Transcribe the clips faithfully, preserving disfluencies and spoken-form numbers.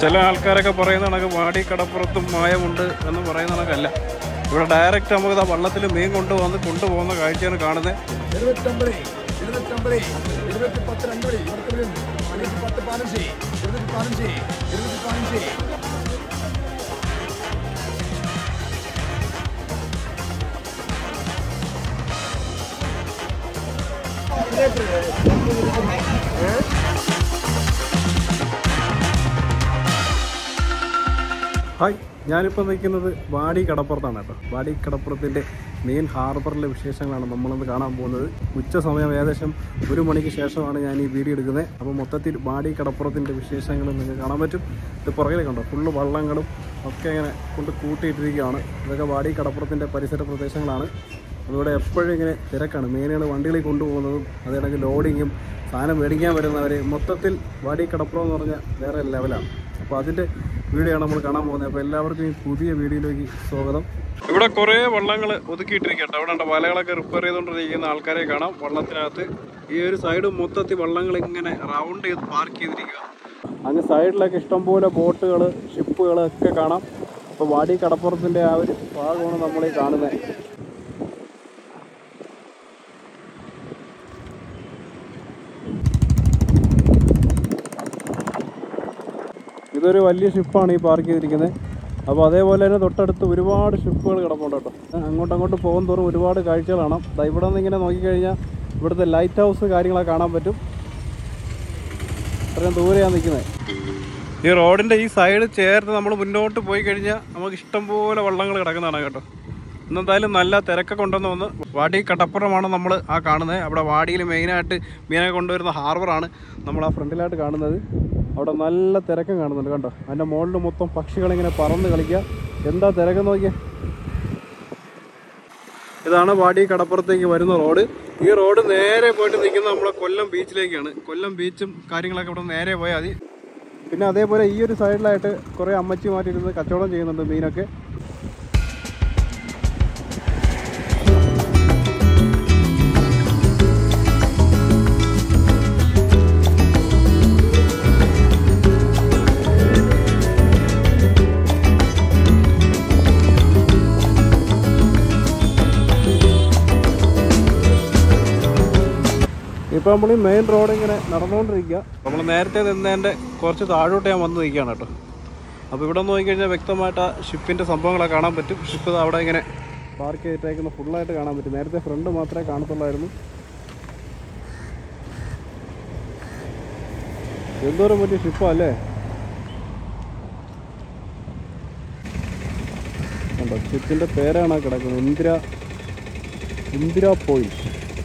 ചില ആൾക്കാരൊക്കെ പറയുന്ന കണക്ക് വാടി കടപ്പുറത്തും മായമുണ്ട് എന്ന് പറയുന്ന കണക്കല്ല. ഇവിടെ ഡയറക്റ്റ് നമുക്ക് ആ വള്ളത്തിൽ മീൻ കൊണ്ടുവന്ന് കൊണ്ടുപോകുന്ന കാഴ്ചയാണ് കാണുന്നത്. ഹായ്, ഞാനിപ്പോൾ നിൽക്കുന്നത് വാടി കടപ്പുറത്താണ് കേട്ടോ. വാടി കടപ്പുറത്തിൻ്റെ മെയിൻ ഹാർബറിലെ വിശേഷങ്ങളാണ് നമ്മളിന്ന് കാണാൻ പോകുന്നത്. ഉച്ച സമയം ഏകദേശം ഒരു മണിക്ക് ശേഷമാണ് ഞാൻ ഈ വീഡിയോ എടുക്കുന്നത്. അപ്പോൾ മൊത്തത്തിൽ വാടി കടപ്പുറത്തിൻ്റെ വിശേഷങ്ങൾ നിങ്ങൾക്ക് കാണാൻ പറ്റും. ഇത് പുറകിൽ കണ്ടോ, ഫുള്ള് വള്ളങ്ങളും ഒക്കെ ഇങ്ങനെ കൊണ്ട് കൂട്ടിയിട്ടിരിക്കുകയാണ്. ഇതൊക്കെ വാടി കടപ്പുറത്തിൻ്റെ പരിസര പ്രദേശങ്ങളാണ്. അതിവിടെ എപ്പോഴും ഇങ്ങനെ തിരക്കാണ്. മീനുകൾ വണ്ടികളിൽ കൊണ്ടുപോകുന്നതും അതേകണക്ക് ലോഡിങ്ങും സാധനം മേടിക്കാൻ വരുന്നവർ മൊത്തത്തിൽ വാടി കടപ്പുറം എന്ന് പറഞ്ഞാൽ വേറെ ലെവലാണ്. അപ്പോൾ അതിൻ്റെ വീഡിയോ ആണ് നമ്മൾ കാണാൻ പോകുന്നത്. അപ്പോൾ എല്ലാവർക്കും ഈ പുതിയ വീഡിയോയിലേക്ക് സ്വാഗതം. ഇവിടെ കുറേ വള്ളങ്ങൾ ഒതുക്കിയിട്ടിരിക്കട്ടെ. അവിടെ ഉണ്ട് വലകളൊക്കെ റിപ്പയർ ചെയ്തുകൊണ്ടിരിക്കുന്ന ആൾക്കാരെ കാണാം. വള്ളത്തിനകത്ത് ഈ ഒരു സൈഡ് മൊത്തത്തിൽ വള്ളങ്ങൾ ഇങ്ങനെ റൗണ്ട് ചെയ്ത് പാർക്ക് ചെയ്തിരിക്കുക. അങ്ങ് സൈഡിലൊക്കെ ഇഷ്ടംപോലെ ബോട്ടുകൾ, ഷിപ്പുകൾ ഒക്കെ കാണാം. അപ്പോൾ വാടി കടപ്പുറത്തിൻ്റെ ആ ഒരു ഭാഗമാണ് നമ്മളീ കാണുന്നത്. ഇതൊരു വലിയ ഷിപ്പാണ് ഈ പാർക്ക് ചെയ്തിരിക്കുന്നത്. അപ്പോൾ അതേപോലെ തന്നെ തൊട്ടടുത്ത് ഒരുപാട് ഷിപ്പുകൾ കിടപ്പുണ്ട് കേട്ടോ. അങ്ങോട്ട് അങ്ങോട്ട് പോകും തോറും ഒരുപാട് കാഴ്ചകൾ കാണാം. ഇവിടെ നിന്ന് ഇങ്ങനെ നോക്കിക്കഴിഞ്ഞാൽ ഇവിടുത്തെ ലൈറ്റ് ഹൗസ് കാര്യങ്ങളൊക്കെ കാണാൻ പറ്റും. അത്രയും ദൂരെയാണ് നിൽക്കുന്നത്. ഈ റോഡിൻ്റെ ഈ സൈഡ് ചേർത്ത് നമ്മൾ മുന്നോട്ട് പോയി കഴിഞ്ഞാൽ നമുക്ക് ഇഷ്ടംപോലെ വള്ളങ്ങൾ കിടക്കുന്നതാണ് കേട്ടോ. ഇന്നെന്തായാലും നല്ല തിരക്കൊക്കെ ഉണ്ടെന്ന് വന്ന്. വാടി കടപ്പുറമാണ് നമ്മൾ ആ കാണുന്നത്. അവിടെ വാടിയിൽ മെയിനായിട്ട് മീനെ കൊണ്ടുവരുന്ന ഹാർബറാണ് നമ്മൾ ആ ഫ്രണ്ടിലായിട്ട് കാണുന്നത്. അവിടെ നല്ല തിരക്കം കാണുന്നുണ്ട് കണ്ടോ. അതിൻ്റെ മുകളിൽ മൊത്തം പക്ഷികളിങ്ങനെ പറന്ന് കളിക്കുക. എന്താ തിരക്കെന്ന് നോക്കിയാൽ. ഇതാണ് വാടി കടപ്പുറത്തേക്ക് വരുന്ന റോഡ്. ഈ റോഡ് നേരെ പോയിട്ട് നിൽക്കുന്നത് നമ്മളെ കൊല്ലം ബീച്ചിലേക്കാണ്. കൊല്ലം ബീച്ചും കാര്യങ്ങളൊക്കെ ഇവിടെ നേരെ പോയാൽ മതി. പിന്നെ അതേപോലെ ഈ ഒരു സൈഡിലായിട്ട് കുറേ അമ്മച്ചിമാരിരുന്ന് കച്ചവടം ചെയ്യുന്നുണ്ട് മീനൊക്കെ. ഇപ്പോൾ നമ്മൾ ഈ മെയിൻ റോഡ് ഇങ്ങനെ നടന്നുകൊണ്ടിരിക്കുക. നമ്മൾ നേരത്തെ നിന്നതിൻ്റെ കുറച്ച് താഴോട്ട് ഞാൻ വന്ന് നിൽക്കുകയാണ് കേട്ടോ. അപ്പോൾ ഇവിടെ നോക്കിക്കഴിഞ്ഞാൽ വ്യക്തമായിട്ട് ആ ഷിപ്പിൻ്റെ സംഭവങ്ങളൊക്കെ കാണാൻ പറ്റും. ഷിപ്പ് അവിടെ ഇങ്ങനെ പാർക്ക് ചെയ്തിട്ടേക്കുന്ന ഫുള്ളായിട്ട് കാണാൻ പറ്റും. നേരത്തെ ഫ്രണ്ട് മാത്രമേ കാണത്തുള്ളായിരുന്നു. എന്തോരം പറ്റിയ ഷിപ്പാ അല്ലേ. കണ്ടോ, ഷിപ്പിൻ്റെ പേരാണ് കിടക്കുന്നത്. ഇന്ദിര ഇന്ദിര പോയിന്റ്.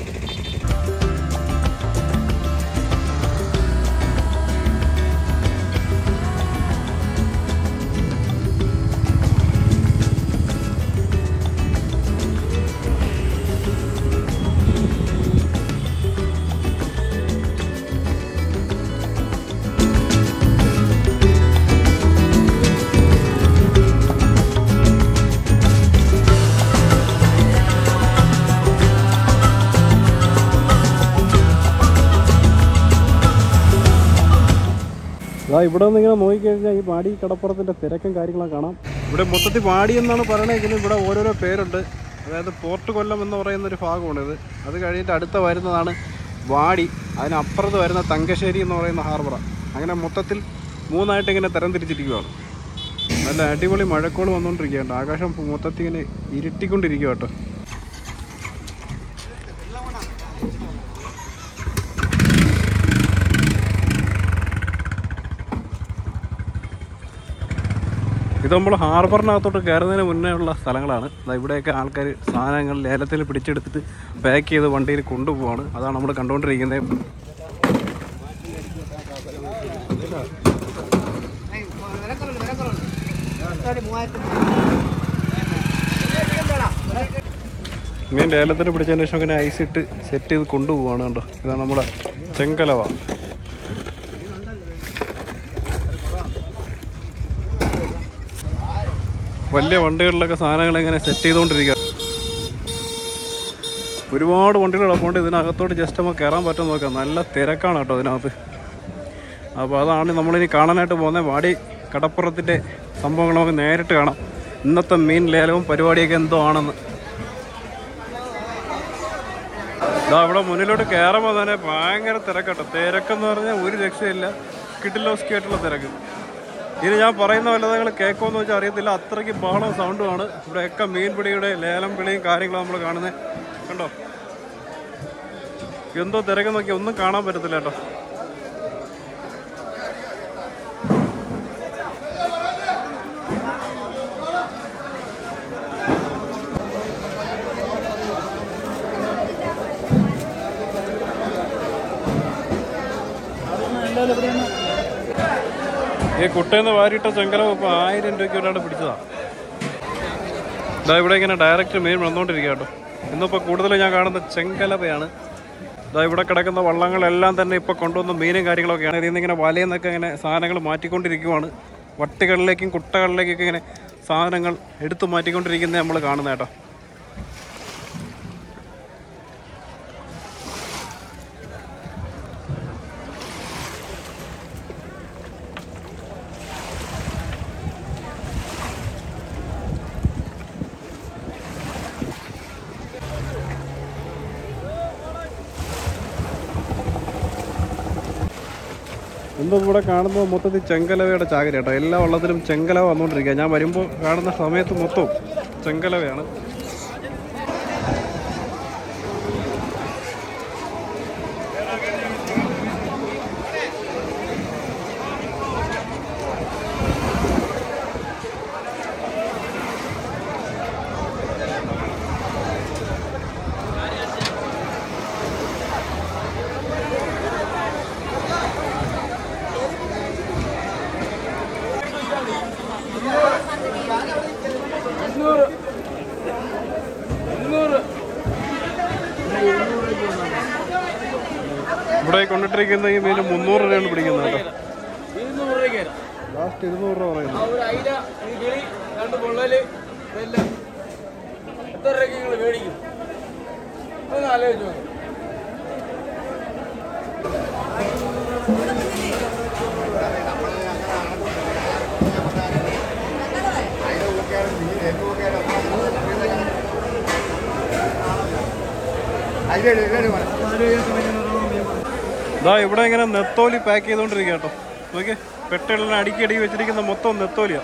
അതാ ഇവിടെ നിന്ന് ഇങ്ങനെ നോക്കിക്കഴിഞ്ഞാൽ ഈ വാടി കടപ്പുറത്തിൻ്റെ തിരക്കും കാര്യങ്ങളൊക്കെ കാണാം. ഇവിടെ മൊത്തത്തിൽ വാടി എന്നാണ് പറയണമെങ്കിലും ഇവിടെ ഓരോരോ പേരുണ്ട്. അതായത് പോർട്ട് കൊല്ലം എന്ന് പറയുന്നൊരു ഭാഗമാണിത്. അത് കഴിഞ്ഞിട്ട് അടുത്ത വരുന്നതാണ് വാടി. അതിനപ്പുറത്ത് വരുന്ന തങ്കശ്ശേരി എന്ന് പറയുന്ന ഹാർബറാണ്. അങ്ങനെ മൊത്തത്തിൽ മൂന്നായിട്ട് ഇങ്ങനെ തരം തിരിച്ചിരിക്കുകയാണ്. നല്ല അടിപൊളി മഴക്കോൾ വന്നുകൊണ്ടിരിക്കുകയുണ്ട്. ആകാശം മൊത്തത്തിൽ ഇങ്ങനെ ഇരുട്ടിക്കൊണ്ടിരിക്കുക കേട്ടോ. ഇത് നമ്മൾ ഹാർബറിനകത്തോട്ട് കയറുന്നതിന് മുന്നേ ഉള്ള സ്ഥലങ്ങളാണ്. ഇവിടെയൊക്കെ ആൾക്കാർ സാധനങ്ങൾ ലേലത്തിൽ പിടിച്ചെടുത്തിട്ട് പാക്ക് ചെയ്ത് വണ്ടിയിൽ കൊണ്ടുപോവാണ്. അതാണ് നമ്മൾ കണ്ടുകൊണ്ടിരിക്കുന്നത്. മീൻ ലേലത്തിന് പിടിച്ചതിന് ശേഷം ഇങ്ങനെ ഐസിട്ട് സെറ്റ് ചെയ്ത് കൊണ്ടുപോവാണ് കേട്ടോ. ഇതാണ് നമ്മുടെ ചെങ്കലവ. വലിയ വണ്ടികളിലൊക്കെ സാധനങ്ങൾ ഇങ്ങനെ സെറ്റ് ചെയ്തുകൊണ്ടിരിക്കുക. ഒരുപാട് വണ്ടികൾ കിടപ്പുണ്ട്. ഇതിനകത്തോട്ട് ജസ്റ്റ് നമുക്ക് കയറാൻ പറ്റുമെന്ന് നോക്കാം. നല്ല തിരക്കാണ് കേട്ടോ ഇതിനകത്ത്. അപ്പോൾ അതാണ് നമ്മളിനി കാണാനായിട്ട് പോകുന്നത്. വാടി കടപ്പുറത്തിൻ്റെ സംഭവങ്ങൾ നമുക്ക് നേരിട്ട് കാണാം. ഇന്നത്തെ മീൻ ലേലവും പരിപാടിയൊക്കെ എന്തോ ആണെന്ന്. ഇതാ ഇവിടെ മുന്നിലോട്ട് കയറുമ്പോൾ തന്നെ ഭയങ്കര തിരക്കട്ടോ. തിരക്കെന്ന് പറഞ്ഞാൽ ഒരു രക്ഷയില്ല, കിഡിലോസ്കി ആയിട്ടുള്ള തിരക്ക്. ഇനി ഞാൻ പറയുന്ന വല്ല നിങ്ങൾ കേൾക്കുമെന്ന് വെച്ചാൽ അറിയത്തില്ല, അത്രയ്ക്ക് ബഹളവും സൗണ്ടുമാണ്. ഇവിടെയൊക്കെ മീൻ പിടിയുടെ ലേലം പിടിയും കാര്യങ്ങളും നമ്മൾ കാണുന്നത് കണ്ടോ. എന്തോ തിരക്ക് നോക്കി ഒന്നും കാണാൻ പറ്റത്തില്ല കേട്ടോ. ഈ കുട്ടേന്ന് വാരിയിട്ട ചെങ്കലവ് ഇപ്പോൾ ആയിരം രൂപയ്ക്ക് ഒരാൾ പിടിച്ചതാണ്. ഇതാ ഇവിടെ ഇങ്ങനെ ഡയറക്റ്റ് മീൻ വന്നുകൊണ്ടിരിക്കുക കേട്ടോ. ഇന്നിപ്പോൾ കൂടുതൽ ഞാൻ കാണുന്ന ചെങ്കലവയാണ്. ഇതാ ഇവിടെ കിടക്കുന്ന വള്ളങ്ങളെല്ലാം തന്നെ ഇപ്പോൾ കൊണ്ടുവന്ന മീനും കാര്യങ്ങളൊക്കെയാണ്. ഇതിൽ നിന്ന് ഇങ്ങനെ വലയിൽ നിന്നൊക്കെ ഇങ്ങനെ സാധനങ്ങൾ മാറ്റിക്കൊണ്ടിരിക്കുവാണ്. വട്ടികളിലേക്കും കുട്ടകളിലേക്കൊക്കെ ഇങ്ങനെ സാധനങ്ങൾ എടുത്തു മാറ്റിക്കൊണ്ടിരിക്കുന്നത് നമ്മൾ കാണുന്നത് കേട്ടോ. ഇന്നും ഇവിടെ കാണുമ്പോൾ മൊത്തത്തിൽ ചെങ്കലവയുടെ ചാകര കേട്ടോ. എല്ലാ വള്ളത്തിലും ചെങ്കലവ വന്നുകൊണ്ടിരിക്കുക. ഞാൻ വരുമ്പോൾ കാണുന്ന സമയത്ത് മൊത്തം ചെങ്കലവയാണ്. ഇവിടെ കൊണ്ടിട്ടിരിക്കുന്ന ഈ മീൻ മുന്നൂറ് രൂപയാണ് പിടിക്കുന്നത് കേട്ടോ. ലാസ്റ്റ് ഇരുന്നൂറ് രൂപ പറയുന്നത്. ഇതാ ഇവിടെ ഇങ്ങനെ നെത്തോലി പാക്ക് ചെയ്തുകൊണ്ടിരിക്കുക കേട്ടോ. നോക്കിയേ, പെട്ടെല്ലാം അടുക്കി അടുക്കി വെച്ചിരിക്കുന്ന മൊത്തം നെത്തോലിയാണ്.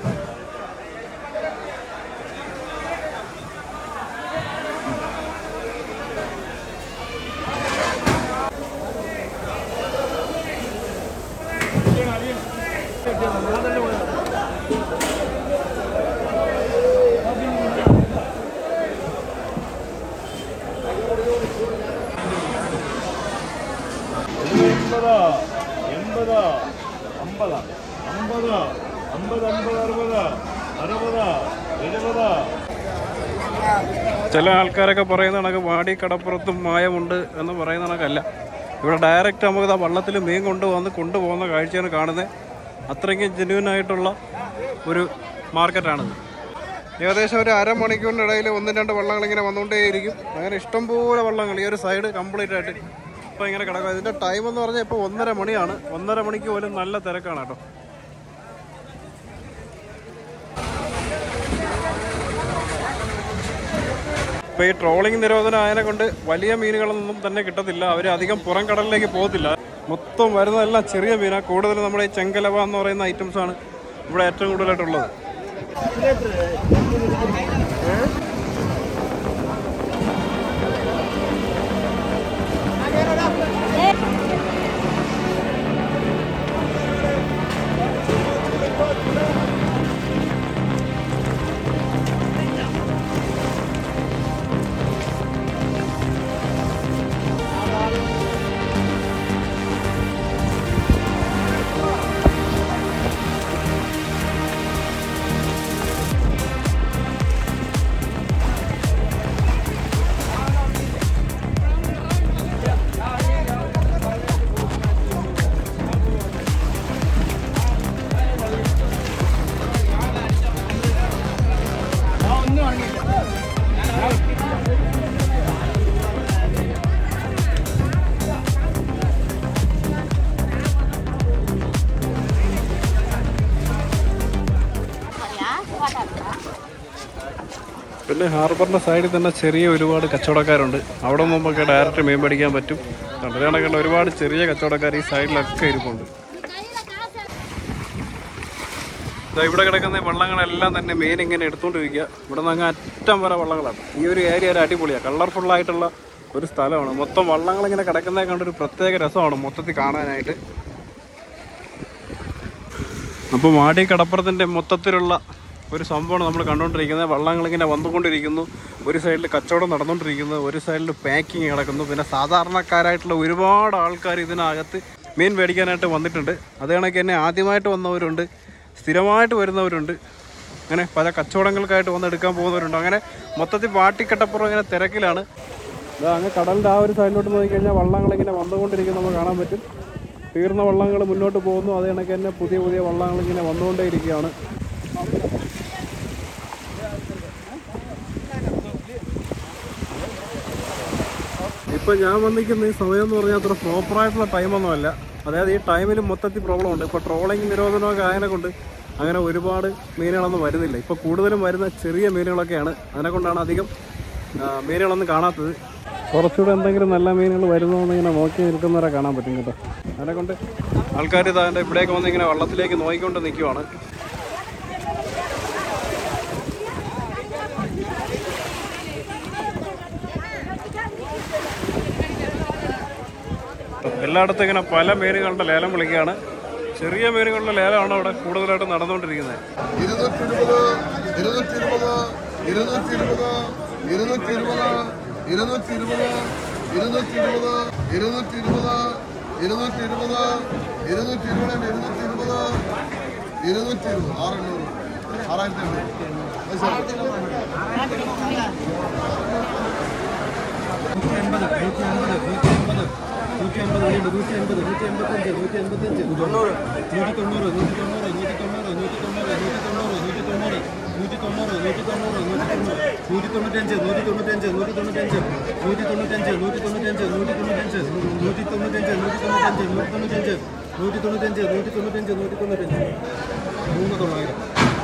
ചില ആൾക്കാരൊക്കെ പറയുന്ന കണക്ക് വാടി കടപ്പുറത്തും മായമുണ്ട് എന്ന് പറയുന്ന കണക്കല്ല. ഇവിടെ ഡയറക്റ്റ് നമുക്ക് ആ വള്ളത്തിൽ മീൻ കൊണ്ടുവന്ന് കൊണ്ടുപോകുന്ന കാഴ്ചയാണ് കാണുന്നത്. അത്രയ്ക്കും ജെന്യുവനായിട്ടുള്ള ഒരു മാർക്കറ്റാണിത്. ഏകദേശം ഒരു അരമണിക്കൂറിൻ്റെ ഇടയിൽ ഒന്നും രണ്ട് വള്ളങ്ങൾ ഇങ്ങനെ വന്നുകൊണ്ടേയിരിക്കും. അങ്ങനെ ഇഷ്ടംപോലെ വള്ളങ്ങൾ ഈ ഒരു സൈഡ് കംപ്ലീറ്റ് ആയിട്ട് ഇപ്പോൾ ഇങ്ങനെ കിടക്കുക. ഇതിൻ്റെ ടൈം എന്ന് പറഞ്ഞാൽ ഇപ്പോൾ ഒന്നര മണിയാണ്. ഒന്നര മണിക്ക് പോലും നല്ല തിരക്കാണ് കേട്ടോ. ഇപ്പോൾ ഈ ട്രോളിംഗ് നിരോധനം ആയതിനെ കൊണ്ട് വലിയ മീനുകളൊന്നും തന്നെ കിട്ടത്തില്ല. അവർ അധികം പുറം കടലിലേക്ക് പോകത്തില്ല. മൊത്തം വരുന്നതെല്ലാം ചെറിയ മീനാണ്. കൂടുതലും നമ്മുടെ ഈ ചെങ്കലവ എന്ന് പറയുന്ന ഐറ്റംസാണ് ഇവിടെ ഏറ്റവും കൂടുതലായിട്ടുള്ളത്. പിന്നെ ഹാർബറിൻ്റെ സൈഡിൽ തന്നെ ചെറിയ ഒരുപാട് കച്ചവടക്കാരുണ്ട്. അവിടെ മുമ്പൊക്കെ ഡയറക്റ്റ് മീൻ പിടിക്കാൻ പറ്റും. കണ്ടതിനൊക്കെയുള്ള ഒരുപാട് ചെറിയ കച്ചവടക്കാർ ഈ സൈഡിലൊക്കെ ഇരിപ്പുണ്ട്. ഇവിടെ കിടക്കുന്ന വള്ളങ്ങളെല്ലാം തന്നെ മീൻ ഇങ്ങനെ എടുത്തുകൊണ്ടിരിക്കുക. ഇവിടെ നിന്ന് അങ്ങ് അറ്റം വരെ വള്ളങ്ങളാണ്. ഈ ഒരു ഏരിയ ഒരു അടിപൊളിയാണ്, കളർഫുള്ളായിട്ടുള്ള ഒരു സ്ഥലമാണ്. മൊത്തം വള്ളങ്ങളിങ്ങനെ കിടക്കുന്നതിനെ കണ്ടൊരു പ്രത്യേക രസമാണ് മൊത്തത്തിൽ കാണാനായിട്ട്. അപ്പോൾ വാടി കടപ്പുറത്തിൻ്റെ മൊത്തത്തിലുള്ള ഒരു സംഭവമാണ് നമ്മൾ കണ്ടുകൊണ്ടിരിക്കുന്നത്. വള്ളങ്ങളിങ്ങനെ വന്നുകൊണ്ടിരിക്കുന്നു, ഒരു സൈഡിൽ കച്ചവടം നടന്നുകൊണ്ടിരിക്കുന്നു, ഒരു സൈഡിൽ പാക്കിങ് കിടക്കുന്നു. പിന്നെ സാധാരണക്കാരായിട്ടുള്ള ഒരുപാട് ആൾക്കാർ ഇതിനകത്ത് മീൻ മേടിക്കാനായിട്ട് വന്നിട്ടുണ്ട്. അത് കണക്ക് തന്നെ ആദ്യമായിട്ട് വന്നവരുണ്ട്, സ്ഥിരമായിട്ട് വരുന്നവരുണ്ട്, അങ്ങനെ പല കച്ചവടങ്ങൾക്കായിട്ട് വന്ന് എടുക്കാൻ പോകുന്നവരുണ്ട്. അങ്ങനെ മൊത്തത്തിൽ വാട്ടിക്കട്ടപ്പുറം ഇങ്ങനെ തിരക്കിലാണ്. അത് അങ്ങ് കടലിൻ്റെ ആ ഒരു സൈഡിലോട്ട് നോക്കിക്കഴിഞ്ഞാൽ വള്ളങ്ങളിങ്ങനെ വന്നുകൊണ്ടിരിക്കുന്നത് നമുക്ക് കാണാൻ പറ്റും. തീർന്ന വള്ളങ്ങൾ മുന്നോട്ട് പോകുന്നു, അത് കണക്ക് തന്നെ പുതിയ പുതിയ വള്ളങ്ങളിങ്ങനെ വന്നുകൊണ്ടേ ഇരിക്കുകയാണ്. ഇപ്പം ഞാൻ വന്നിരിക്കുന്ന ഈ സമയം എന്ന് പറഞ്ഞാൽ അത്ര പ്രോപ്പറായിട്ടുള്ള ടൈമൊന്നുമല്ല. അതായത് ഈ ടൈമിൽ മൊത്തത്തിൽ പ്രോബ്ലം ഉണ്ട്. ഇപ്പോൾ ട്രോളിങ് നിരോധനമൊക്കെ ആയതിനെ കൊണ്ട് അങ്ങനെ ഒരുപാട് മീനുകളൊന്നും വരുന്നില്ല. ഇപ്പോൾ കൂടുതലും വരുന്ന ചെറിയ മീനുകളൊക്കെയാണ്. അതിനെക്കൊണ്ടാണ് അധികം മീനുകളൊന്നും കാണാത്തത്. കുറച്ചുകൂടെ എന്തെങ്കിലും നല്ല മീനുകൾ വരുന്നതെന്ന് ഇങ്ങനെ നോക്കി നിൽക്കുന്നവരെ കാണാൻ പറ്റും കേട്ടോ. അതിനെക്കൊണ്ട് ആൾക്കാർ ഇതാണ്ട് ഇവിടേക്ക് വന്ന് ഇങ്ങനെ വള്ളത്തിലേക്ക് നോക്കിക്കൊണ്ട് നിൽക്കുവാണ്. എല്ലായിടത്തും ഇങ്ങനെ പല മീനുകളുടെ ലേലം വിളിക്കുകയാണ്. ചെറിയ മീനുകളുടെ ലേലമാണ് അവിടെ കൂടുതലായിട്ട് നടന്നുകൊണ്ടിരിക്കുന്നത്. നൂറ്റി അമ്പത് നൂറ്റി അമ്പത് നൂറ്റി എൺപത്തഞ്ച് നൂറ്റി എൺപത്തഞ്ച് തൊണ്ണൂറ് നൂറ്റി തൊണ്ണൂറ് നൂറ്റി തൊണ്ണൂറ് നൂറ്റി തൊണ്ണൂറ് നൂറ്റി തൊണ്ണൂറ് നൂറ്റി തൊണ്ണൂറ് നൂറ്റി തൊണ്ണൂറ് നൂറ്റി തൊണ്ണൂറ് നൂറ്റി തൊണ്ണൂറ് നൂറ്റി തൊണ്ണൂറ്റഞ്ച് നൂറ്റി തൊണ്ണൂറ്റഞ്ച് നൂറ്റി തൊണ്ണൂറ്റഞ്ച് നൂറ്റി തൊണ്ണൂറ്റഞ്ച് നൂറ്റി തൊണ്ണൂറ്റഞ്ച് നൂറ്റി തൊണ്ണൂറ്റഞ്ച് നൂറ്റി തൊണ്ണൂറ്റഞ്ച് നൂറ്റി തൊണ്ണൂറ്റഞ്ച് നൂറ്റി തൊണ്ണൂറ്റഞ്ച് നൂറ്റി തൊണ്ണൂറ്റഞ്ച് നൂറ്റി തൊണ്ണൂറ്റഞ്ച് മൂന്ന് തൊള്ളായിരം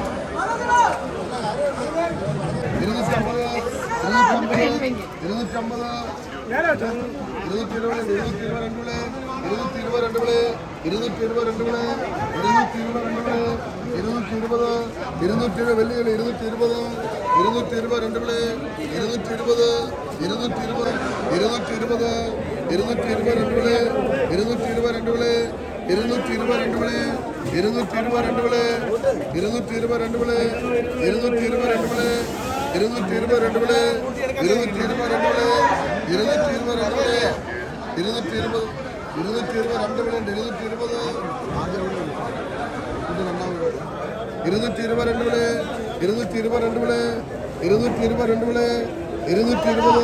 ഇരുന്നൂറ്റമ്പത് ഇരുന്നൂറ്റമ്പത് ഇരുന്നൂറ്റി ഇരുപത് ഇരുന്നൂറ്റി ഇരുപത് രണ്ട് വിള ഇരുന്നൂറ്റി ഇരുപത് രണ്ട് വിള ഇരുന്നൂറ്റി ഇരുപത് രണ്ട് വിള ഇരുന്നൂറ്റി ഇരുപത് രണ്ട് വിള ഇരുന്നൂറ്റി ഇരുപത് ഇരുന്നൂറ്റി ഇരുപത് വെള്ളികളി ഇരുന്നൂറ്റി ഇരുപത് ഇരുന്നൂറ്റി ഇരുപത് രണ്ട് വിള ഇരുന്നൂറ്റി ഇരുപത് ഇരുന്നൂറ്റി ഇരുപത് ഇരുന്നൂറ്റി ഇരുപത് ഇരുന്നൂറ്റി ഇരുപത് രണ്ട് വിള ഇരുന്നൂറ്റി ഇരുപത് രണ്ട് വിള ഇരുന്നൂറ്റി ഇരുപത് രണ്ട് വിള ഇരുന്നൂറ്റി ഇരുപത് രണ്ട് വിള ഇരുന്നൂറ്റി ഇരുപത് രണ്ട് വിള ഇരുന്നൂറ്റി ഇരുപത് രണ്ട് വിള ഇരുന്നൂറ്റി ഇരുപത് രണ്ട് വിള ഇരുന്നൂറ്റി ഇരുപത് രണ്ട് വിള ഇരുന്നൂറ്റി ഇരുപത് രണ്ട് വിള ഇരുന്നൂറ്റി ഇരുപത് ഇരുന്നൂറ്റി ഇരുപത് രണ്ട് വിളയുണ്ട് ഇരുന്നൂറ്റി ഇരുപത് ഇരുന്നൂറ്റി ഇരുപത് രണ്ട് വിള ഇരുന്നൂറ്റി ഇരുപത് രണ്ട് വിള ഇരുന്നൂറ്റി ഇരുപത് രണ്ട് വിള ഇരുന്നൂറ്റി ഇരുപത്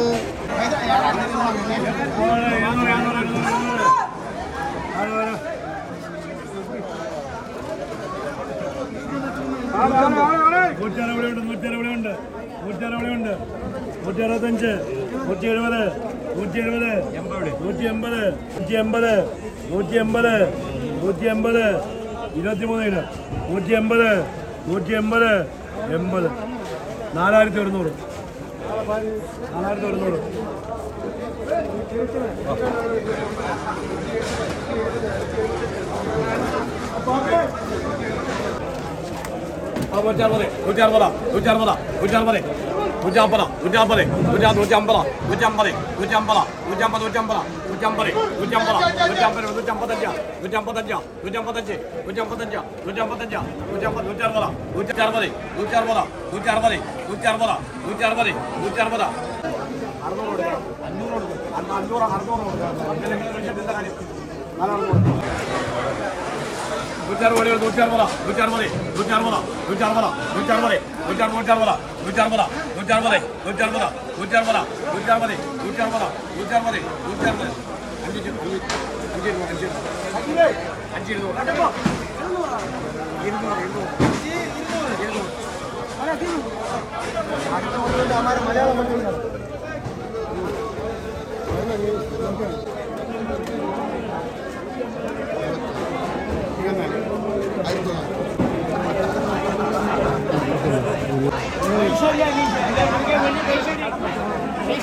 നൂറ്റി അറുപതുണ്ട് നൂറ്റി അറുപതുണ്ട് നൂറ്റി അറുപതുണ്ട് നൂറ്റി അറുപത്തഞ്ച് നൂറ്റി എഴുപത് നൂറ്റി എഴുപത് നൂറ്റി എൺപത് നൂറ്റി എൺപത് നൂറ്റി എൺപത് നൂറ്റി എൺപത് ഇരുപത്തിമൂന്ന് കിലോ നൂറ്റി എൺപത് നൂറ്റി എൺപത് എൺപത് നാലായിരത്തി ഒരുന്നൂറ് നാലായിരത്തി ഒരുന്നൂറ് നൂറ്റി അറുപത് നൂറ്റി അറുപത് നൂറ്റി അറുപത് നൂറ്റി അറുപത് നൂറ്റി അമ്പത് നൂറ്റി അമ്പത് നൂറ്റി നൂറ്റി അമ്പത് നൂറ്റി അമ്പത് നൂറ്റി അമ്പത് നൂറ്റി അമ്പത് നൂറ്റി അമ്പത് നൂറ്റി അമ്പത് നൂറ്റി അമ്പത് നൂറ്റി അമ്പത് നൂറ്റി അമ്പത്തഞ്ച് നൂറ്റി അമ്പത്തഞ്ച് നൂറ്റി അമ്പത്തഞ്ച് നൂറ്റി അമ്പത്തഞ്ച് നൂറ്റി അമ്പത്തഞ്ച് നൂറ്റി അമ്പത് നൂറ്റി അറുപത് നൂറ്റി അറുപത് നൂറ്റി അറുപത് നൂറ്റി അറുപത് നൂറ്റി അറുപത് നൂറ്റി അറുപത് നൂറ്റി അറുപത് അറുന്നൂറ് അഞ്ഞൂറ് അഞ്ഞൂറ് അറുന്നൂറ് നൂറ്റി അറുപത് നൂറ്റി അറുപത് നൂറ്റി അറുപത് നൂറ്റി അറുപത് നൂറ്റി അറുപത് നൂറ്റി അറുപത് നൂറ്റി അറുപത് നൂറ്റി അറുപത് നൂറ്റി അറുപത് നൂറ്റി അറുപത് നൂറ്റി അറുപത് നൂറ്റി അറുപത് നൂറ്റി അറുപത് നൂറ്റി അറുപത് നൂറ്റി അറുപത് അഞ്ച് അഞ്ച് അഞ്ച് അഞ്ച് ഇരുന്നൂറ് ഇരുന്നൂറ് ഇരുന്നൂറ് മലയാളം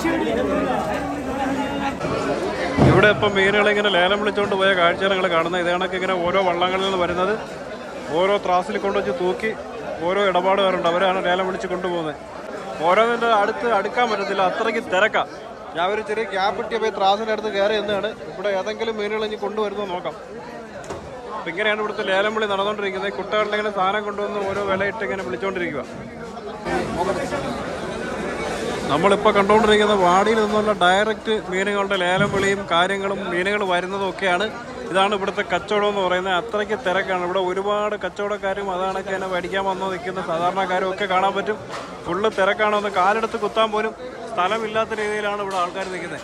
ഇവിടെ ഇപ്പം മീനുകൾ ഇങ്ങനെ ലേലം വിളിച്ചുകൊണ്ട് പോയ കാഴ്ചകൾ നിങ്ങൾ കാണുന്നത്. ഇത് കണക്ക് ഇങ്ങനെ ഓരോ വള്ളങ്ങളിൽ നിന്ന് വരുന്നത് ഓരോ ത്രാസിൽ കൊണ്ടുവച്ച് തൂക്കി ഓരോ ഇടപാടുകാരുണ്ട്, അവരാണ് ലേലം വിളിച്ച് കൊണ്ടുപോകുന്നത്. ഓരോന്നിൻ്റെ അടുത്ത് അടുക്കാൻ പറ്റത്തില്ല, അത്രയ്ക്ക് തിരക്കാം. ഞാൻ ഒരു ചെറിയ ക്യാബ് കിട്ടിയപ്പോൾ ഈ ത്രാസിൻ്റെ അടുത്ത് കയറി എന്നാണ് ഇവിടെ ഏതെങ്കിലും മീനുകൾ ഇനി കൊണ്ടുവരുന്നത് നോക്കാം. അപ്പം ഇങ്ങനെയാണ് ഇവിടുത്തെ ലേലം വിളി നടന്നുകൊണ്ടിരിക്കുന്നത്. കുട്ടകളിൽ ഇങ്ങനെ സാധനം കൊണ്ടുവന്ന് ഓരോ വിലയിട്ട് ഇങ്ങനെ വിളിച്ചുകൊണ്ടിരിക്കുക. നമ്മളിപ്പോൾ കണ്ടുകൊണ്ടിരിക്കുന്ന വാടിയിൽ നിന്നുള്ള ഡയറക്റ്റ് മീനുകളുടെ ലേലം വിളിയും കാര്യങ്ങളും മീനുകൾ വരുന്നതും ഒക്കെയാണ്. ഇതാണ് ഇവിടുത്തെ കച്ചവടം എന്ന് പറയുന്നത്. അത്രയ്ക്ക് തിരക്കാണ് ഇവിടെ. ഒരുപാട് കച്ചവടക്കാരും അതാണൊക്കെ തന്നെ മേടിക്കാൻ വന്ന് നിൽക്കുന്ന സാധാരണക്കാരും ഒക്കെ കാണാൻ പറ്റും. ഫുള്ള് തിരക്കാണ്. ഒന്ന് കാലെടുത്ത് കുത്താൻ പോലും സ്ഥലമില്ലാത്ത രീതിയിലാണ് ഇവിടെ ആൾക്കാർ നിൽക്കുന്നത്.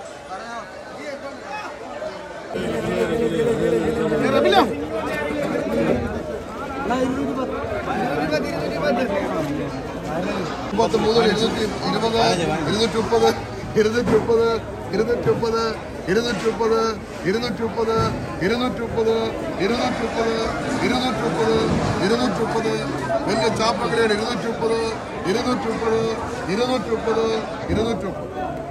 മുപ്പത്തിമൂന്ന് ഇരുന്നൂറ്റി ഇരുപത് ഇരുന്നൂറ്റി മുപ്പത് ഇരുന്നൂറ്റി മുപ്പത് ഇരുന്നൂറ്റി മുപ്പത് ഇരുന്നൂറ്റി മുപ്പത് ഇരുന്നൂറ്റി മുപ്പത് ഇരുന്നൂറ്റി മുപ്പത് ഇരുന്നൂറ്റി മുപ്പത് ഇരുന്നൂറ്റി മുപ്പത് ഇരുന്നൂറ്റി മുപ്പത് വലിയ ചാപ്പക്കരയാണ്. ഇരുന്നൂറ്റി മുപ്പത് ഇരുന്നൂറ്റി മുപ്പത് ഇരുന്നൂറ്റി മുപ്പത് ഇരുന്നൂറ്റി മുപ്പത്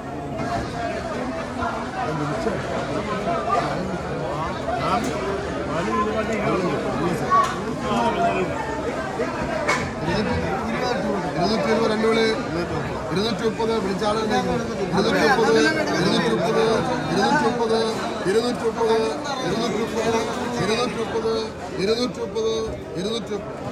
ഇരുന്നൂറ്റി ഇരുപത് രണ്ട് വിളി ഇരുന്നൂറ്റി മുപ്പത് വിളിച്ചാണ് ഇരുന്നൂറ്റി മുപ്പത് ഇരുന്നൂറ്റി മുപ്പത് ഇരുന്നൂറ്റി മുപ്പത് ഇരുന്നൂറ്റി മുപ്പത് ഇരുന്നൂറ്റി മുപ്പത് ഇരുന്നൂറ്റി മുപ്പത് ഇരുന്നൂറ്റി മുപ്പത് ഇരുന്നൂറ്റി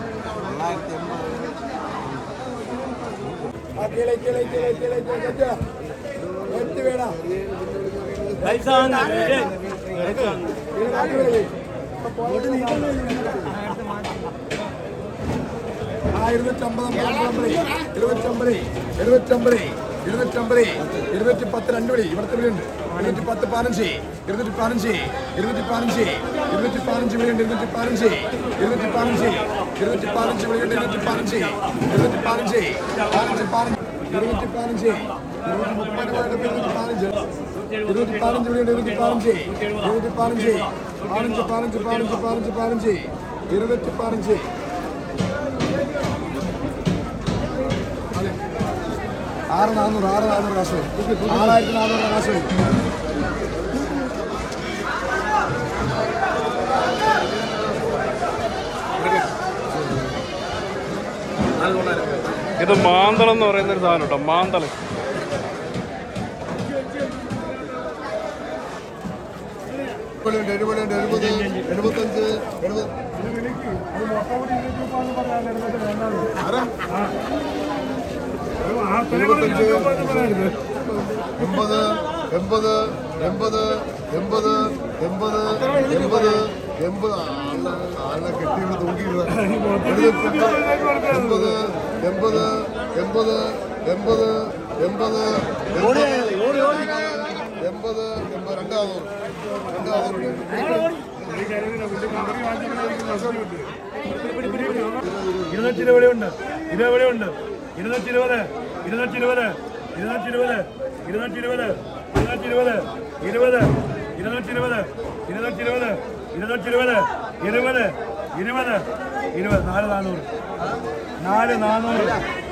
ഇരുന്നൂറ്റമ്പത് ഇരുന്നൂറ്റമ്പത് എഴുന്നൂറ്റമ്പത് ഇരുന്നൂറ്റമ്പത് ഇരുന്നൂറ്റി പത്ത് രണ്ട് വിളി ഇവിടുത്തെ വിളിയുണ്ട്. ഇരുന്നൂറ്റി പത്ത് പതിനഞ്ച് ഇരുന്നൂറ്റി പതിനഞ്ച് ഇരുന്നൂറ്റി പതിനഞ്ച് ഇരുന്നൂറ്റി പതിനഞ്ച് വിളിയുണ്ട്. ഇരുന്നൂറ്റി പതിനഞ്ച് ഇരുന്നൂറ്റി പതിനഞ്ച് ഇരുന്നൂറ്റി പതിനഞ്ച് വിളിയുണ്ട്. ഇരുന്നൂറ്റി പതിനഞ്ച് ഇരുന്നൂറ്റി പതിനഞ്ച് പതിനഞ്ച് പതിനഞ്ച് ഇരുന്നൂറ്റി പതിനഞ്ച് ഇരുന്നൂറ്റി മുപ്പത് ഇരുന്നൂറ്റി പതിനഞ്ച് ഇരുന്നൂറ്റി പതിനഞ്ച് വിളിയുണ്ട്. ഇരുന്നൂറ്റി പതിനഞ്ച് ഇരുന്നൂറ്റി പതിനഞ്ച് പതിനഞ്ച് പതിനഞ്ച് പതിനഞ്ച് പതിനഞ്ച് പതിനഞ്ച് ഇരുന്നൂറ്റി പതിനഞ്ച് ആറ് നാനൂറ് ആറ് നാനൂറ് കാശ് ആറായിരത്തി നാനൂറ് കാശ് ഇത് മാന്തളം എന്ന് പറയുന്നൊരു സാധനം കേട്ടോ. മാന്തളം എഴുപത് എഴുപത് എഴുപത്തഞ്ച് എഴുപത് എൺപത് എൺപത് എൺപത് എൺപത് എൺപത് എൺപത് എൺപത് ആളെ കെട്ടിയുടെ തൂക്കിയിടുക. എൺപത് എൺപത് എൺപത് എൺപത് എൺപത് എൺപത് എൺപത് രണ്ടാമൂറ് രണ്ടാമൂറ് ഇരുന്നൂറ്റി ഇരുപത് ഉണ്ട് ഇരുപത് ഉണ്ട് ഇരുന്നൂറ്റി ഇരുപത് ഇരുന്നൂറ്റി ഇരുപത് ഇരുന്നൂറ്റി ഇരുപത് ഇരുന്നൂറ്റി ഇരുപത് ഇരുന്നൂറ്റി ഇരുപത് ഇരുപത് ഇരുന്നൂറ്റി ഇരുപത് ഇരുന്നൂറ്റി ഇരുപത് ഇരുന്നൂറ്റി ഇരുപത് ഇരുപത് ഇരുപത് ഇരുപത് നാല് നാനൂറ് നാല് നാനൂറ്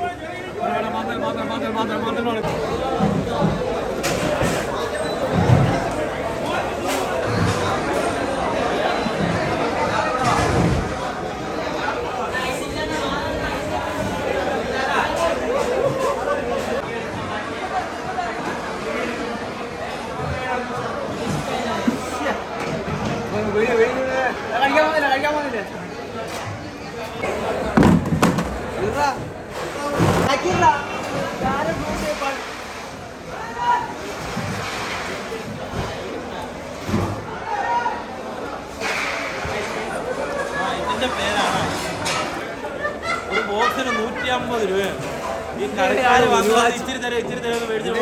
ഒരു ബോക്സിന് നൂറ്റി അമ്പത് രൂപയാണ്. ഈ കടക്കാര് വന്നാൽ ഇച്ചിരി തരം ഇച്ചിരി തരം മേടിച്ചിട്ട്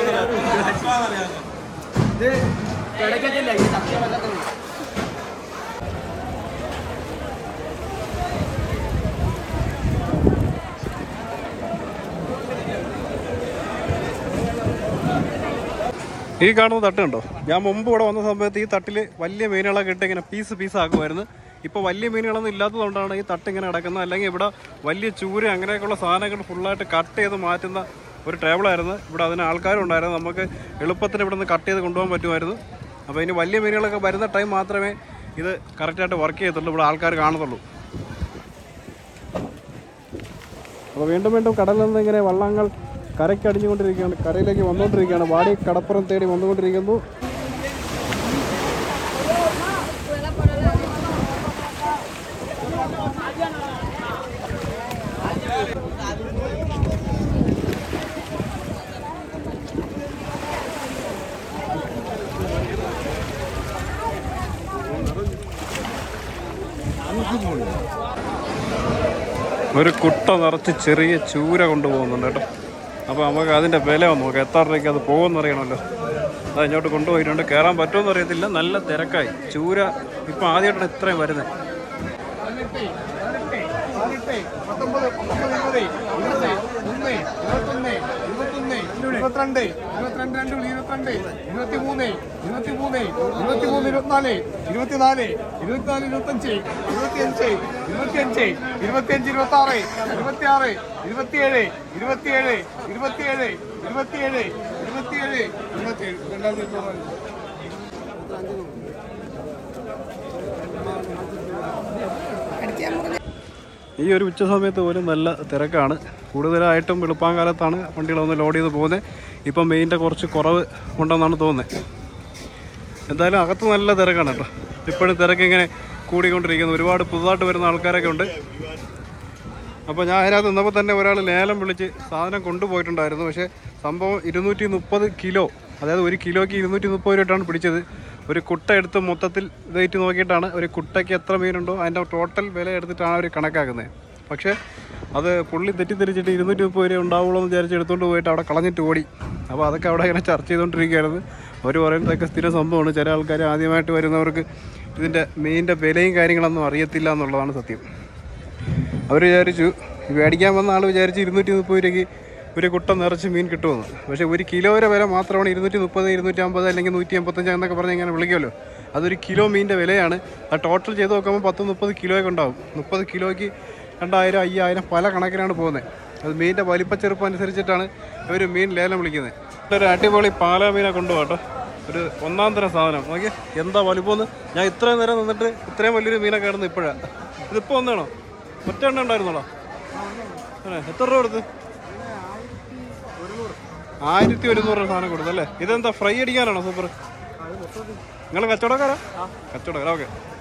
ഈ കാണുന്ന തട്ട് കണ്ടോ? ഞാൻ മുമ്പ് ഇവിടെ വന്ന സമയത്ത് ഈ തട്ടിൽ വലിയ മീനുകളൊക്കെ ഇട്ട് ഇങ്ങനെ പീസ് പീസ് ആക്കുമായിരുന്നു. ഇപ്പോൾ വലിയ മീനുകളൊന്നും ഇല്ലാത്തതുകൊണ്ടാണ് ഈ തട്ട് ഇങ്ങനെ കിടക്കുന്നത്. അല്ലെങ്കിൽ ഇവിടെ വലിയ ചൂര അങ്ങനെയൊക്കെയുള്ള സാധനങ്ങൾ ഫുള്ളായിട്ട് കട്ട് ചെയ്ത് മാറ്റുന്ന ഒരു ടേബിളായിരുന്നു. ഇവിടെ അതിന് ആൾക്കാരും ഉണ്ടായിരുന്നു. നമുക്ക് എളുപ്പത്തിന് ഇവിടെ നിന്ന് കട്ട് ചെയ്ത് കൊണ്ടുപോകാൻ പറ്റുമായിരുന്നു. അപ്പോൾ ഇനി വലിയ മീനുകളൊക്കെ വരുന്ന ടൈം മാത്രമേ ഇത് കറക്റ്റായിട്ട് വർക്ക് ചെയ്യത്തുള്ളൂ, ഇവിടെ ആൾക്കാർ കാണത്തുള്ളൂ. അപ്പോൾ വീണ്ടും വീണ്ടും കടലിൽ നിന്ന് ഇങ്ങനെ വള്ളങ്ങൾ കരയ്ക്ക് അടിഞ്ഞുകൊണ്ടിരിക്കുകയാണ്, കരയിലേക്ക് വന്നുകൊണ്ടിരിക്കുകയാണ്. വാടി കടപ്പുറം തേടി വന്നുകൊണ്ടിരിക്കുന്നു. ഒരു കുട്ട നിറച്ച് ചെറിയ ചൂര കൊണ്ടുപോകുന്നുണ്ട് കേട്ടോ. അപ്പോൾ നമുക്ക് അതിൻ്റെ വില ഒന്ന് നോക്കാം, എത്ര രൂപയ്ക്ക് അത് പോകുമെന്നറിയണമല്ലോ. അത് ഇങ്ങോട്ട് കൊണ്ടുപോയിട്ടുണ്ട്. കയറാൻ പറ്റുമെന്ന് അറിയത്തില്ല, നല്ല തിരക്കായി. ചൂര ഇപ്പം ആദ്യമായിട്ടാണ് ഇത്രയും വരുന്നത്. ഇരുപത്തിരണ്ട് ഇരുപത്തിരണ്ട് രണ്ട് ഇരുപത്തിരണ്ട് ഇരുപത്തി മൂന്ന് ഇരുപത്തി മൂന്ന് ഇരുപത്തി മൂന്ന് ഇരുപത്തിനാല് ഇരുപത്തിനാല് ഇരുപത്തിനാല് ഇരുപത്തഞ്ച് ഇരുപത്തിയഞ്ച് ഇരുപത്തിയഞ്ച് ഇരുപത്തിയഞ്ച് ഇരുപത്തി ആറ് ഇരുപത്തി ആറ് ഇരുപത്തിയേഴ് ഇരുപത്തിയേഴ് ഇരുപത്തിയേഴ് ഇരുപത്തിയേഴ് ഇരുപത്തിയേഴ് ഇരുപത്തിയേഴ് രണ്ടായിരത്തി ഈ ഒരു ഉച്ച സമയത്ത് പോലും നല്ല തിരക്കാണ്. കൂടുതലായിട്ടും വെളുപ്പാങ്കാലത്താണ് വണ്ടികളൊന്ന് ലോഡ് ചെയ്ത് പോകുന്നത്. ഇപ്പം മെയിൻ്റെ കുറച്ച് കുറവ് ഉണ്ടെന്നാണ് തോന്നുന്നത്. എന്തായാലും അകത്ത് നല്ല തിരക്കാണ് കേട്ടോ. ഇപ്പോഴും തിരക്കിങ്ങനെ കൂടിക്കൊണ്ടിരിക്കുന്നു. ഒരുപാട് പുതുതായിട്ട് വരുന്ന ആൾക്കാരൊക്കെ ഉണ്ട്. അപ്പോൾ ഞാൻ അതിനകത്ത് നിന്നപ്പോൾ തന്നെ ഒരാൾ ലേലം വിളിച്ച് സാധനം കൊണ്ടുപോയിട്ടുണ്ടായിരുന്നു. പക്ഷേ സംഭവം ഇരുന്നൂറ്റി മുപ്പത് കിലോ, അതായത് ഒരു കിലോയ്ക്ക് ഇരുന്നൂറ്റി മുപ്പത് രൂപയാണ് പിടിച്ചത്. ഒരു കുട്ട എടുത്ത് മൊത്തത്തിൽ വെയിറ്റ് നോക്കിയിട്ടാണ് ഒരു കുട്ടയ്ക്ക് എത്ര മീനുണ്ടോ അതിൻ്റെ ടോട്ടൽ വില എടുത്തിട്ടാണ് അവർ കണക്കാക്കുന്നത്. പക്ഷേ അത് പുള്ളി തെറ്റിദ്ധരിച്ചിട്ട് ഇരുന്നൂറ്റി മുപ്പത് രൂപ ഉണ്ടാവുള്ളൂ എന്ന് വിചാരിച്ച് എടുത്തുകൊണ്ട് പോയിട്ട് അവിടെ കളഞ്ഞിട്ട് ഓടി. അപ്പോൾ അതൊക്കെ അവിടെ ഇങ്ങനെ ചർച്ച ചെയ്തുകൊണ്ടിരിക്കുകയായിരുന്നു. അവർ പറയുന്നതൊക്കെ സ്ഥിര സംഭവമാണ്. ചില ആൾക്കാർ ആദ്യമായിട്ട് വരുന്നവർക്ക് ഇതിൻ്റെ മീനിൻ്റെ വിലയും കാര്യങ്ങളൊന്നും അറിയത്തില്ല എന്നുള്ളതാണ് സത്യം. അവർ വിചാരിച്ചു, മേടിക്കാൻ വന്ന ആൾ വിചാരിച്ച് ഇരുന്നൂറ്റി മുപ്പത് രൂപയ്ക്ക് ഒരു കുട്ട നിറച്ച് മീൻ കിട്ടുമെന്ന്. പക്ഷേ ഒരു കിലോയുടെ വില മാത്രമാണ് ഇരുന്നൂറ്റി മുപ്പത് ഇരുന്നൂറ്റി അമ്പത് അല്ലെങ്കിൽ നൂറ്റി അമ്പത്തഞ്ച് എന്നൊക്കെ പറഞ്ഞ് ഇങ്ങനെ വിളിക്കുമല്ലോ. അതൊരു കിലോ മീനിൻ്റെ വിലയാണ്. അത് ടോട്ടൽ ചെയ്ത് നോക്കുമ്പോൾ പത്ത് മുപ്പത് കിലോയൊക്കെ ഉണ്ടാവും. മുപ്പത് കിലോയ്ക്ക് രണ്ടായിരം അയ്യായിരം പല കണക്കിനാണ് പോകുന്നത്. അത് മീനിൻ്റെ വലിപ്പച്ചെറുപ്പം അനുസരിച്ചിട്ടാണ് ഇവർ മീൻ ലേലം വിളിക്കുന്നത്. ഒരു അടിപൊളി പാലാ മീനെ കൊണ്ടുപോകട്ടോ. ഒരു ഒന്നാം തരം സാധനം നോക്കിയാൽ എന്താ വലിപ്പമെന്ന്. ഞാൻ ഇത്രയും നേരം നിന്നിട്ട് ഇത്രയും വലിയൊരു മീനൊക്കെ കിടന്ന് ഇപ്പോഴാണ്. ഇതിപ്പോൾ ഒന്നാണോ? ഒറ്റ എണ്ണ ഉണ്ടായിരുന്നോളോ? എത്ര രൂപ കൊടുത്ത്? ആയിരത്തി ഒരുന്നൂറ് സാധനം കൊടുത്തല്ലേ. ഇതെന്താ ഫ്രൈ അടിക്കാനാണോ? സൂപ്പർ. നിങ്ങൾ കച്ചവടക്കാരാ? കച്ചവടക്കാരാ, ഓക്കെ.